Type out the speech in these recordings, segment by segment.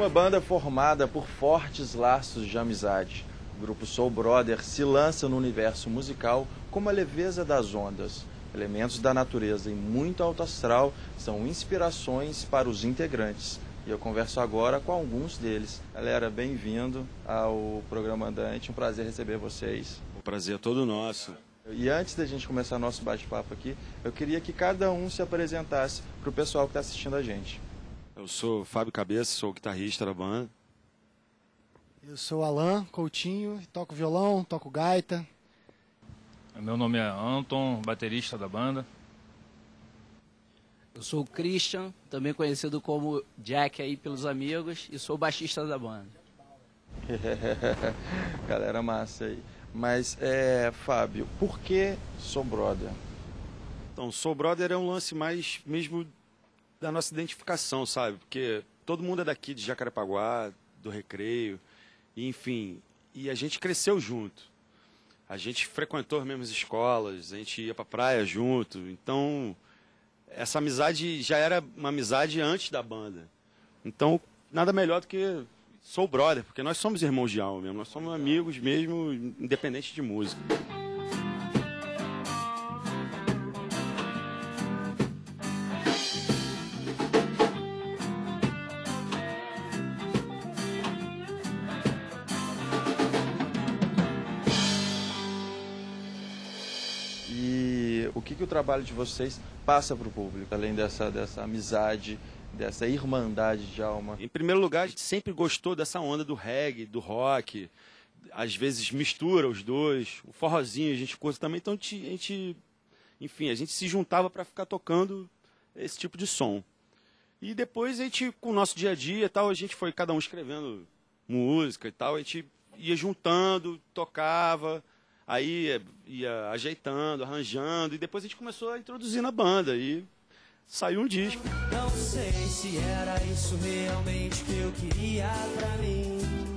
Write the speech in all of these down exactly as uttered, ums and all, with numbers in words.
Uma banda formada por fortes laços de amizade. O grupo Soul Brother se lança no universo musical como a leveza das ondas. Elementos da natureza e muito alto astral são inspirações para os integrantes. E eu converso agora com alguns deles. Galera, bem-vindo ao programa Andante. Um prazer receber vocês. O prazer é todo nosso. E antes da gente começar nosso bate-papo aqui, eu queria que cada um se apresentasse para o pessoal que está assistindo a gente. Eu sou Fábio Cabeça, sou o guitarrista da banda. Eu sou Alan Coutinho, toco violão, toco gaita. Meu nome é Anton, baterista da banda. Eu sou o Christian, também conhecido como Jack aí pelos amigos, e sou baixista da banda. Galera massa aí. Mas, é, Fábio, por que Soul Brother? Então, Soul Brother é um lance mais mesmo da nossa identificação, sabe? Porque todo mundo é daqui de Jacarepaguá, do Recreio, e, enfim, e a gente cresceu junto. A gente frequentou as mesmas escolas, a gente ia pra praia junto, então essa amizade já era uma amizade antes da banda. Então, nada melhor do que Soul Brother, porque nós somos irmãos de alma mesmo, nós somos amigos mesmo, independente de música. E o que, que o trabalho de vocês passa para o público, além dessa, dessa amizade, dessa irmandade de alma? Em primeiro lugar, a gente sempre gostou dessa onda do reggae, do rock, às vezes mistura os dois, o forrozinho a gente curte também, então a gente, enfim, a gente se juntava para ficar tocando esse tipo de som. E depois a gente, com o nosso dia a dia e tal, a gente foi cada um escrevendo música e tal, a gente ia juntando, tocava, aí ia, ia ajeitando, arranjando, e depois a gente começou a introduzir na banda, e saiu um disco. Não sei se era isso realmente que eu queria pra mim.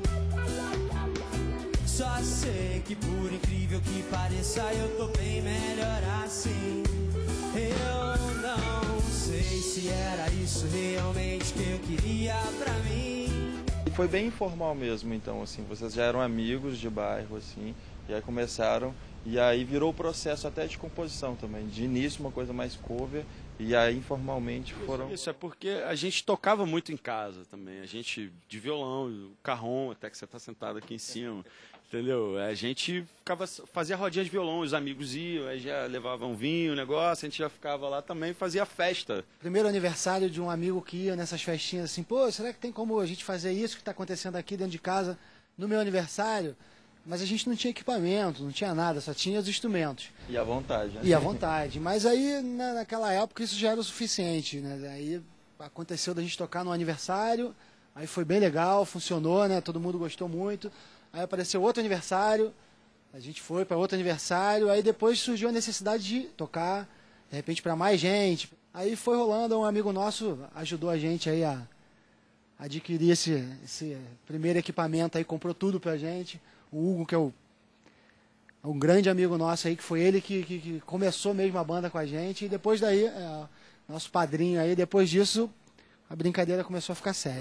Só sei que por incrível que pareça eu tô bem melhor assim. Eu não sei se era isso realmente que eu queria pra mim. Foi bem informal mesmo, então, assim, vocês já eram amigos de bairro, assim, e aí começaram, e aí virou o processo até de composição também. De início uma coisa mais cover, e aí informalmente foram... Isso é porque a gente tocava muito em casa também, a gente de violão, o carrom, até que você está sentado aqui em cima, entendeu? A gente ficava, fazia rodinha de violão, os amigos iam, aí já levavam vinho, o negócio, a gente já ficava lá também e fazia festa. Primeiro aniversário de um amigo que ia nessas festinhas assim, pô, será que tem como a gente fazer isso que está acontecendo aqui dentro de casa no meu aniversário? Mas a gente não tinha equipamento, não tinha nada, só tinha os instrumentos. E à vontade, né? E à vontade. Mas aí, na, naquela época, isso já era o suficiente, né? Aí aconteceu da gente tocar no aniversário, aí foi bem legal, funcionou, né? Todo mundo gostou muito. Aí apareceu outro aniversário, a gente foi para outro aniversário, aí depois surgiu a necessidade de tocar, de repente, para mais gente. Aí foi rolando, um amigo nosso ajudou a gente aí a adquirir esse, esse primeiro equipamento aí, comprou tudo pra gente. O Hugo, que é o, um grande amigo nosso aí, que foi ele que, que, que começou mesmo a banda com a gente, e depois daí, é, nosso padrinho aí, depois disso, a brincadeira começou a ficar séria.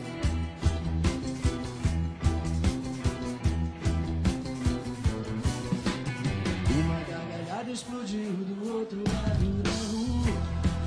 Uma gargalhada explodiu do outro lado da rua.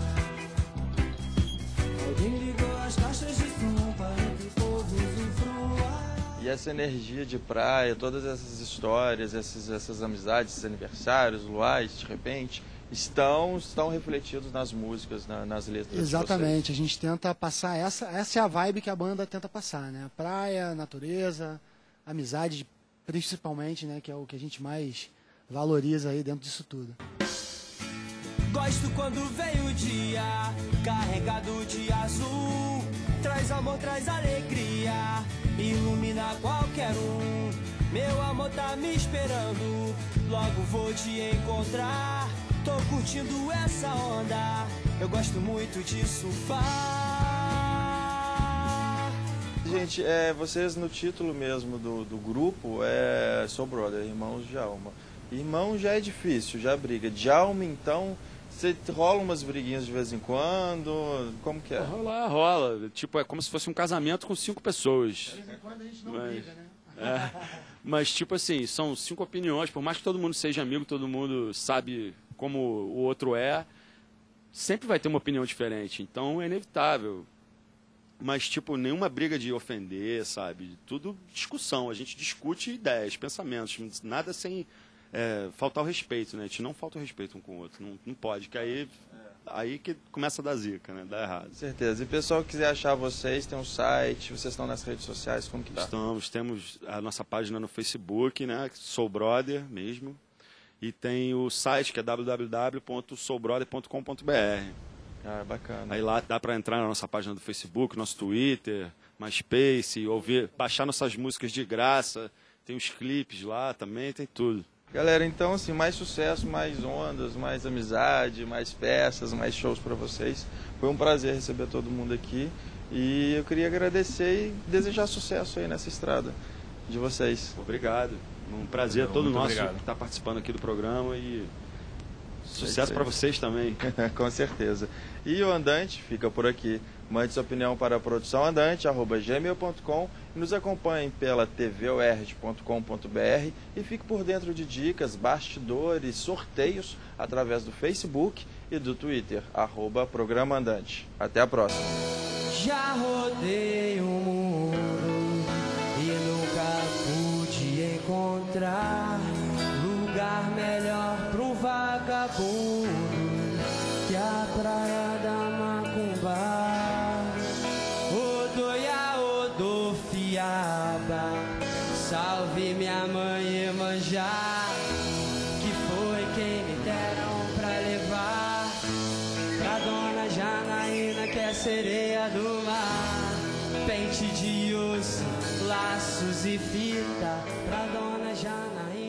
Alguém ligou as caixas de som para que o povo usufrua. E essa energia de praia, todas essas histórias, essas, essas amizades, esses aniversários, luais, de repente, estão, estão refletidos nas músicas, na, nas letras. Exatamente, a gente tenta passar, essa, essa é a vibe que a banda tenta passar, né? Praia, natureza, amizade, principalmente, né? Que é o que a gente mais valoriza aí dentro disso tudo. Gosto quando vem o dia, carregado de azul. Traz amor, traz alegria, ilumina qualquer um. Meu amor tá me esperando, logo vou te encontrar. Tô curtindo essa onda, eu gosto muito de surfar. Gente, é, vocês no título mesmo do, do grupo é Soul Brother, Irmãos de Alma. Irmão já é difícil, já briga. De alma, então, Você rola umas briguinhas de vez em quando? Como que é? Rola, rola. Tipo, é como se fosse um casamento com cinco pessoas. De vez em quando a gente não Mas- briga, né? É. Mas, tipo assim, são cinco opiniões. Por mais que todo mundo seja amigo, todo mundo sabe como o outro é, sempre vai ter uma opinião diferente. Então, é inevitável. Mas, tipo, nenhuma briga de ofender, sabe? Tudo discussão. A gente discute ideias, pensamentos. Nada sem é, faltar o respeito, né? A gente não falta o respeito um com o outro. Não, não pode, que aí, aí que começa a dar zica, né? Dá errado. Com certeza. E o pessoal que quiser achar vocês, tem um site, vocês estão nas redes sociais, como que tá? Estamos, temos a nossa página no Facebook, né? Sou Brother mesmo. E tem o site que é w w w ponto sou brother ponto com ponto b r. Ah, bacana. Aí lá dá para entrar na nossa página do Facebook, nosso Twitter, MySpace, ouvir, baixar nossas músicas de graça. Tem os clipes lá também, tem tudo. Galera, então assim, mais sucesso, mais ondas, mais amizade, mais festas, mais shows pra vocês. Foi um prazer receber todo mundo aqui e eu queria agradecer e desejar sucesso aí nessa estrada de vocês. Obrigado. Um prazer Muito todo nosso obrigado. estar participando aqui do programa e isso sucesso aí. para vocês também. Com certeza. E o Andante fica por aqui. Mande sua opinião para a produção andante, arroba gmail ponto com e nos acompanhe pela t v o r g ponto com ponto b r e fique por dentro de dicas, bastidores, sorteios através do Facebook e do Twitter, arroba Programa Andante. Até a próxima. Já rodei o mundo e nunca pude encontrar lugar melhor para um vagabundo que a praia da Macumba. Odoia, odofiaba, salve minha mãe Iemanjá, que foi quem me deram pra levar pra dona Janaína, que é sereia do mar. Pente de osso, laços e fita pra dona Janaína.